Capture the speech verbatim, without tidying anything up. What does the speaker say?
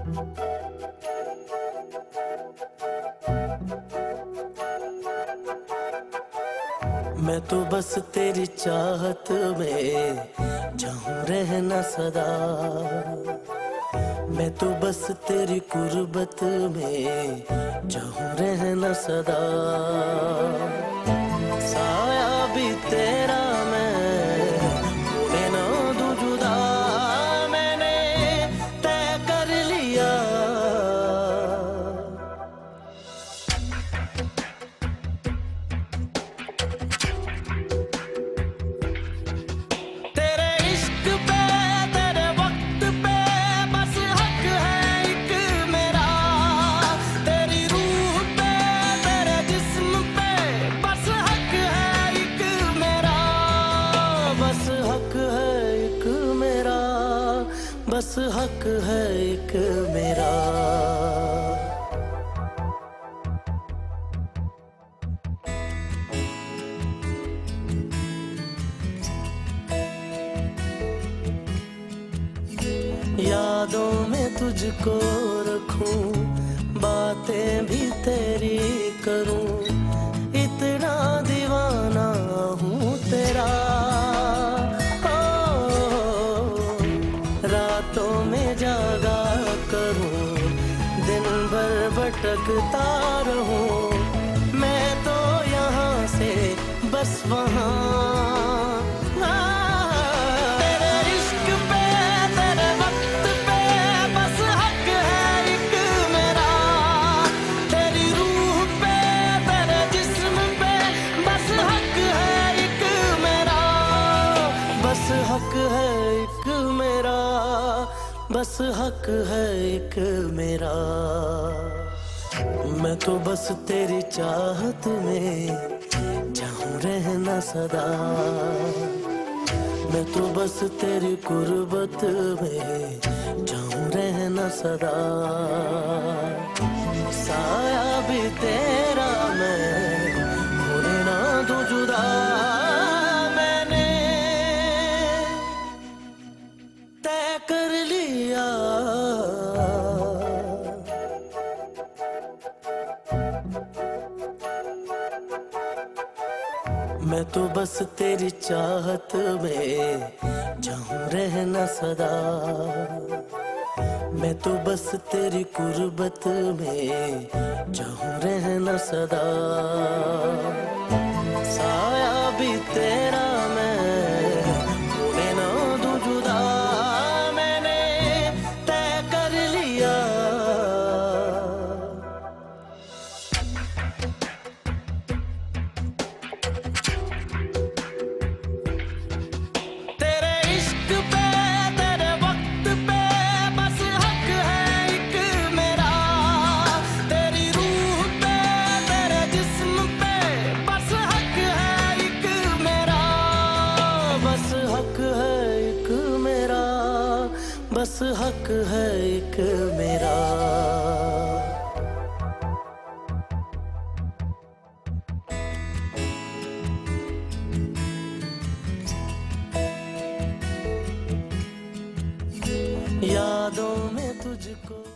मैं तो बस तेरी चाहत में चाहूं रहना सदा। मैं तो बस तेरी कुर्बत में चाहूं रहना सदा। साया भी तेरा मैं होने ना दूं जुदा। मैंने तय कर लिया। बस हक है एक मेरा। यादों में तुझको रखूं, बातें भी तेरी करूं, इतना दीवाना हूँ तेरा। रातों में जागा करूं, दिन भर भटकता रहूं, मैं तो यहाँ से बस वहाँ। तेरे इश्क पे तेरे वक्त पे बस हक है एक मेरा। तेरी रूह पे तेरे जिस्म पे बस हक है एक मेरा। बस हक है एक मेरा। बस हक है एक मेरा। मैं तो बस तेरी चाहत में चाहूं रहना सदा। मैं तो बस तेरी कुर्बत में चाहूं रहना सदा। साया भी तेरा मैं होने ना दूं जुदा। मैंने तय कर लिया। मैं तो बस तेरी चाहत में चाहूं रहना सदा। मैं तो बस तेरी कुर्बत में चाहूं रहना सदा। साया भी तेरा मैं होने ना दूं जुदा। मैंने तय कर लिया। बस हक है एक मेरा। यादों में तुझको